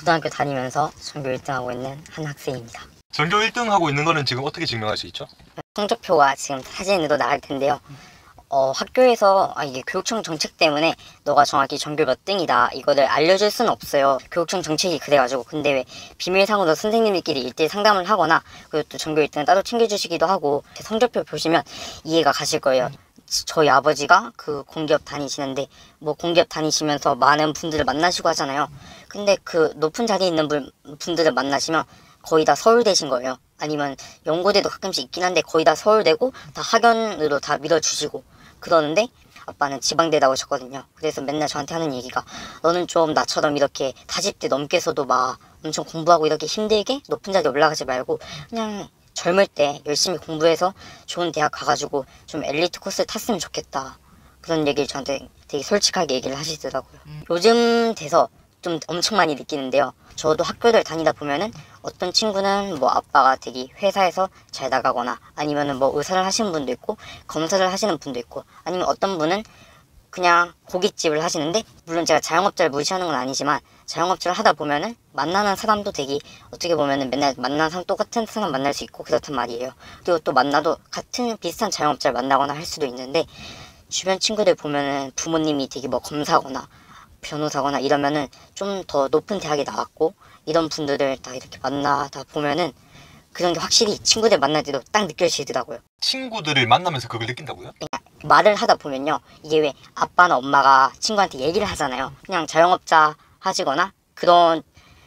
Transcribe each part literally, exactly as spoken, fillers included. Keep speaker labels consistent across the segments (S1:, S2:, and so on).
S1: 고등학교 다니면서 전교 일 등 하고 있는 한 학생입니다.
S2: 전교 일 등 하고 있는 거는 지금 어떻게 증명할 수 있죠?
S1: 성적표가 지금 사진으로 나갈 텐데요. 어, 학교에서 아, 이게 교육청 정책 때문에 너가 정확히 전교 몇 등이다 이거를 알려줄 수는 없어요. 교육청 정책이 그래가지고. 근데 왜 비밀상으로 선생님들끼리 일대일 상담을 하거나 그리고 또 전교 일 등을 따로 챙겨주시기도 하고. 성적표 보시면 이해가 가실 거예요. 저희 아버지가 그 공기업 다니시는데 뭐 공기업 다니시면서 많은 분들을 만나시고 하잖아요. 근데 그 높은 자리에 있는 분, 분들을 만나시면 거의 다 서울대신 거예요. 아니면 연고대도 가끔씩 있긴 한데 거의 다 서울대고 다 학연으로 다 밀어주시고 그러는데 아빠는 지방대 나오셨거든요. 그래서 맨날 저한테 하는 얘기가 너는 좀 나처럼 이렇게 사십 대 넘게서도 막 엄청 공부하고 이렇게 힘들게 높은 자리에 올라가지 말고 그냥 젊을 때 열심히 공부해서 좋은 대학 가가지고 좀 엘리트 코스를 탔으면 좋겠다. 그런 얘기를 저한테 되게 솔직하게 얘기를 하시더라고요. 음. 요즘 돼서 좀 엄청 많이 느끼는데요. 저도 학교를 다니다 보면은 어떤 친구는 뭐 아빠가 되게 회사에서 잘 나가거나 아니면은 뭐 의사를 하시는 분도 있고 검사를 하시는 분도 있고 아니면 어떤 분은 그냥 고깃집을 하시는데 물론 제가 자영업자를 무시하는 건 아니지만 자영업자를 하다 보면은 만나는 사람도 되게 어떻게 보면은 맨날 만나는 사람 똑같은 사람 만날 수 있고 그렇단 말이에요. 그리고 또 만나도 같은 비슷한 자영업자를 만나거나 할 수도 있는데 주변 친구들 보면은 부모님이 되게 뭐 검사거나 변호사거나 이러면은 좀 더 높은 대학에 나왔고 이런 분들을 다 이렇게 만나다 보면은 그런 게 확실히 친구들 만날 때도 딱 느껴지더라고요.
S2: 친구들을 만나면서 그걸 느낀다고요?
S1: 말을 하다 보면요. 이게 왜 아빠나 엄마가 친구한테 얘기를 하잖아요. 그냥 자영업자 하시거나 그런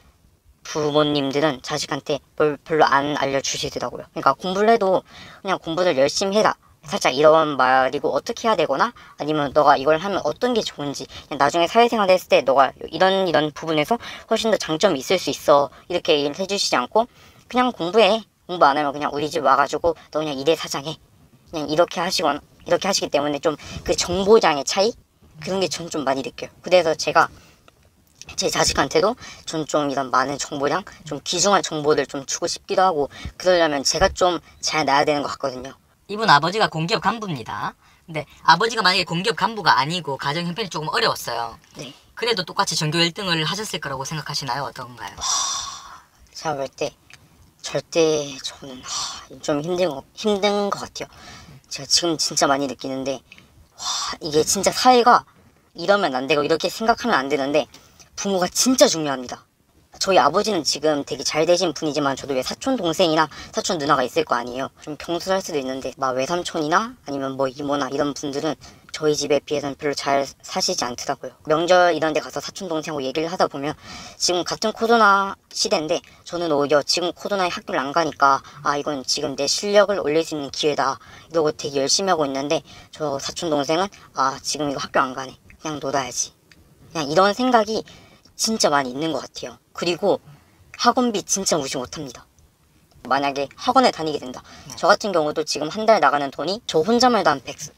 S1: 부모님들은 자식한테 뭘 별로 안 알려주시더라고요. 그러니까 공부를 해도 그냥 공부를 열심히 해라. 살짝 이런 말이고 어떻게 해야 되거나 아니면 너가 이걸 하면 어떤 게 좋은지 그냥 나중에 사회생활 했을 때 너가 이런 이런 부분에서 훨씬 더 장점이 있을 수 있어 이렇게 얘기를 해주시지 않고 그냥 공부해. 공부 안 하면 그냥 우리 집 와가지고 너 그냥 일에 사장해. 그냥 이렇게 하시거나 이렇게 하시기 때문에 좀 그 정보량의 차이? 그런 게 전 좀 많이 느껴요. 그래서 제가 제 자식한테도 전 좀 이런 많은 정보량, 좀 귀중한 정보를 좀 주고 싶기도 하고 그러려면 제가 좀 잘 나야 되는 것 같거든요.
S3: 이분 아버지가 공기업 간부입니다. 근데 아버지가 만약에 공기업 간부가 아니고 가정 형편이 조금 어려웠어요.
S1: 네.
S3: 그래도 똑같이 전교 일 등을 하셨을 거라고 생각하시나요? 어떤가요?
S1: 하... 제가 볼 때 절대 저는 하... 좀 힘든 거, 힘든 것 같아요. 제가 지금 진짜 많이 느끼는데 와, 이게 진짜 사회가 이러면 안 되고 이렇게 생각하면 안 되는데 부모가 진짜 중요합니다. 저희 아버지는 지금 되게 잘 되신 분이지만 저도 왜 사촌 동생이나 사촌 누나가 있을 거 아니에요. 좀 경솔할 수도 있는데 막 외삼촌이나 아니면 뭐 이모나 이런 분들은 저희 집에 비해서는 별로 잘 사시지 않더라고요. 명절 이런 데 가서 사촌 동생하고 얘기를 하다 보면 지금 같은 코로나 시대인데 저는 오히려 지금 코로나에 학교를 안 가니까 아 이건 지금 내 실력을 올릴 수 있는 기회다 이러고 되게 열심히 하고 있는데 저 사촌 동생은 아 지금 이거 학교 안 가네 그냥 놀아야지 그냥 이런 생각이 진짜 많이 있는 것 같아요. 그리고 학원비 진짜 무시 못합니다. 만약에 학원에 다니게 된다. 네. 저 같은 경우도 지금 한 달 나가는 돈이 저 혼자만 해도 한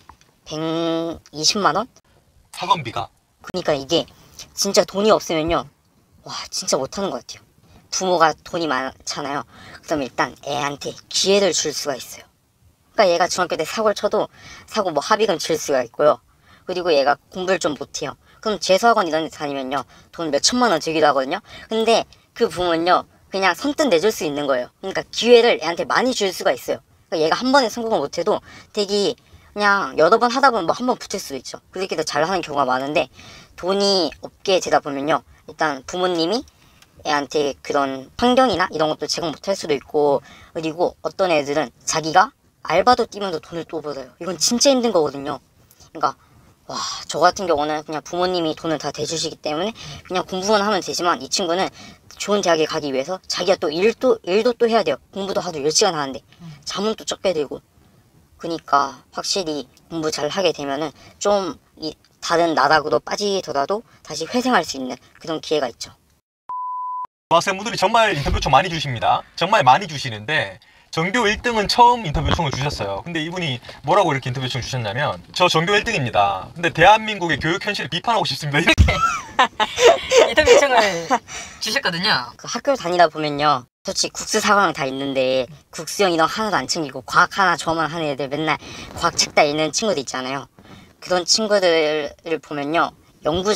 S1: 백이십만 원?
S2: 학원비가?
S1: 그러니까 이게 진짜 돈이 없으면요. 와 진짜 못하는 것 같아요. 부모가 돈이 많잖아요. 그럼 일단 애한테 기회를 줄 수가 있어요. 그러니까 얘가 중학교 때 사고를 쳐도 사고 뭐 합의금 줄 수가 있고요. 그리고 얘가 공부를 좀 못해요. 그럼 재수학원 이런 데 다니면요 돈 몇 천만 원 들기도 하거든요. 근데 그 부모는요 그냥 선뜻 내줄 수 있는 거예요. 그러니까 기회를 애한테 많이 줄 수가 있어요. 그러니까 얘가 한 번에 성공을 못해도 되게 그냥 여러 번 하다 보면 뭐 한 번 붙을 수도 있죠. 그렇게 더 잘하는 경우가 많은데 돈이 없게 되다 보면요 일단 부모님이 애한테 그런 환경이나 이런 것도 제공 못할 수도 있고 그리고 어떤 애들은 자기가 알바도 뛰면서 돈을 또 벌어요. 이건 진짜 힘든 거거든요. 그러니까 와, 저 같은 경우는 그냥 부모님이 돈을 다 대주시기 때문에 그냥 공부만 하면 되지만 이 친구는 좋은 대학에 가기 위해서 자기가 또 일도, 일도 또 해야 돼요. 공부도 하도 열 시간 하는데 잠은 또 적게 들고 그러니까 확실히 공부 잘 하게 되면은 좀 이 다른 나락으로 빠지더라도 다시 회생할 수 있는 그런 기회가 있죠.
S2: 학생분들이 정말 인터뷰 좀 많이 주십니다. 정말 많이 주시는데 전교 일 등은 처음 인터뷰 요청을 주셨어요. 근데 이분이 뭐라고 이렇게 인터뷰 요청 주셨냐면 저 전교 일 등입니다. 근데 대한민국의 교육 현실을 비판하고 싶습니다. 이렇게
S3: 인터뷰 요청을 주셨거든요.
S1: 그 학교 다니다 보면요. 솔직히 국수 사과랑 다 있는데 국수형 이런 하나도 안 챙기고 과학 하나 저만 하는 애들 맨날 과학 책 다 읽는 친구들 있잖아요. 그런 친구들을 보면요. 연구자나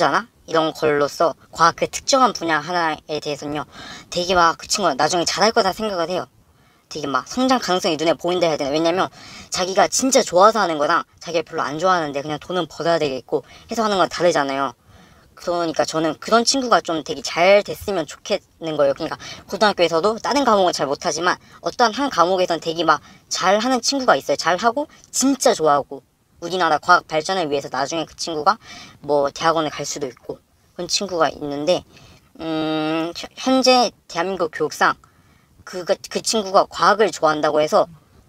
S1: 이런 걸로써 과학 그 특정한 분야 하나에 대해서는요 되게 막 그 친구가 나중에 잘할 거다 생각을 해요. 되게 막 성장 가능성이 눈에 보인다 해야 되나. 왜냐면 자기가 진짜 좋아서 하는 거랑 자기가 별로 안 좋아하는데 그냥 돈은 벌어야 되겠고 해서 하는 건 다르잖아요. 그러니까 저는 그런 친구가 좀 되게 잘 됐으면 좋겠는 거예요. 그러니까 고등학교에서도 다른 과목은 잘 못하지만 어떠한 한 과목에선 되게 막 잘하는 친구가 있어요. 잘하고 진짜 좋아하고 우리나라 과학 발전을 위해서 나중에 그 친구가 뭐 대학원을 갈 수도 있고 그런 친구가 있는데 음 현재 대한민국 교육상 그, 그 친구가 과학을 좋아한다고 해서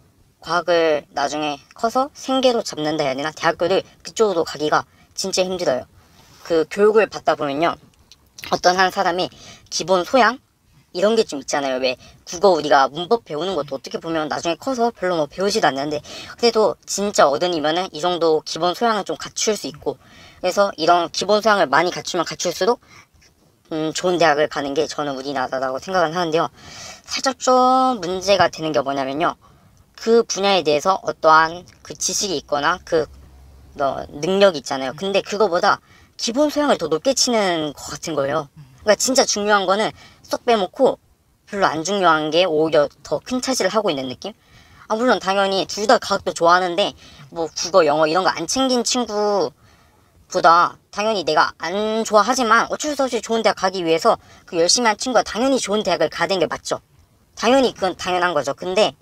S1: 과학을 나중에 커서 생계로 잡는다 해야 되나? 대학교를 그쪽으로 가기가 진짜 힘들어요. 그 교육을 받다 보면요 어떤 한 사람이 기본 소양? 이런 게 좀 있잖아요. 왜 국어 우리가 문법 배우는 것도 어떻게 보면 나중에 커서 별로 뭐 배우지도 않는데 그래도 진짜 어른이면은 이 정도 기본 소양은 좀 갖출 수 있고 그래서 이런 기본 소양을 많이 갖추면 갖출수록 음, 좋은 대학을 가는 게 저는 우리나라라고 생각은 하는데요. 살짝 좀 문제가 되는 게 뭐냐면요. 그 분야에 대해서 어떠한 그 지식이 있거나 그 어, 능력이 있잖아요. 근데 그거보다 기본 소양을 더 높게 치는 것 같은 거예요. 그러니까 진짜 중요한 거는 쏙 빼먹고 별로 안 중요한 게 오히려 더 큰 차지를 하고 있는 느낌? 아, 물론 당연히 둘 다 과학도 좋아하는데 뭐 국어, 영어 이런 거 안 챙긴 친구 보다 당연히 내가 안 좋아하지만 어쩔 수 없이 좋은 대학 가기 위해서 그 열심히 한 친구가 당연히 좋은 대학을 가야 되는 게 맞죠. 당연히 그건 당연한 거죠. 근데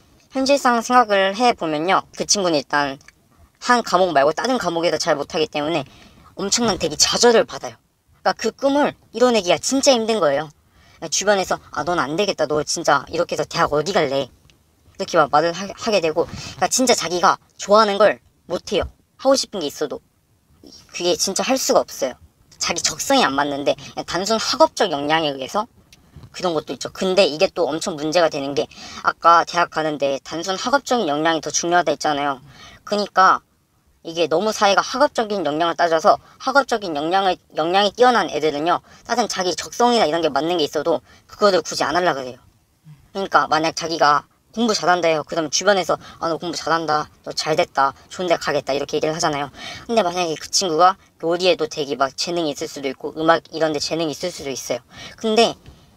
S1: 현실상 생각을 해보면요. 그 친구는 일단 한 과목 말고 다른 과목에서 잘 못하기 때문에 엄청난 되게 좌절을 받아요. 그러니까 그 꿈을 이뤄내기가 진짜 힘든 거예요. 그러니까 주변에서 아 넌 안 되겠다. 너 진짜 이렇게 해서 대학 어디 갈래? 이렇게 막 말을 하, 하게 되고 그러니까 진짜 자기가 좋아하는 걸 못해요. 하고 싶은 게 있어도 그게 진짜 할 수가 없어요. 자기 적성이 안 맞는데 그냥 단순 학업적 역량에 의해서 그런 것도 있죠. 근데 이게 또 엄청 문제가 되는 게 아까 대학 가는데 단순 학업적인 역량이 더 중요하다 했잖아요. 그러니까 이게 너무 사회가 학업적인 역량을 따져서 학업적인 역량을, 역량이 뛰어난 애들은요 다른 자기 적성이나 이런 게 맞는 게 있어도 그거를 굳이 안 하려고 해요. 그러니까 만약 자기가 공부 잘한다 해요. 그러면 주변에서 아 너 공부 잘한다, 너 잘됐다, 좋은 데 가겠다 이렇게 얘기를 하잖아요. 근데 만약에 그 친구가 요리에도 되게 막 재능이 있을 수도 있고 음악 이런 데 재능이 있을 수도 있어요. 근데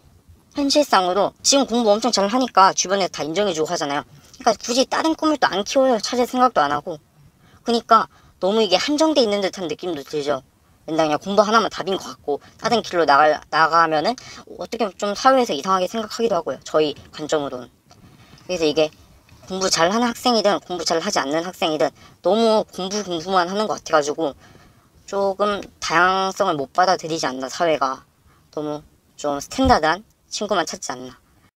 S1: 현실상으로 지금 공부 엄청 잘 하니까 주변에서 다 인정해주고 하잖아요. 그러니까 굳이 다른 꿈을 또 안 키워요. 찾을 생각도 안 하고. 그러니까 너무 이게 한정돼 있는 듯한 느낌도 들죠. 맨날 그냥 공부 하나만 답인 것 같고 다른 길로 나가, 나가면은 어떻게 좀 사회에서 이상하게 생각하기도 하고요. 저희 관점으로는. 그래서 이게 공부 잘하는 학생이든 공부 잘하지 않는 학생이든 너무 공부 공부만 하는 것 같아가지고 조금 다양성을 못 받아들이지 않나 사회가. 너무 좀 스탠다드한 친구만 찾지 않나.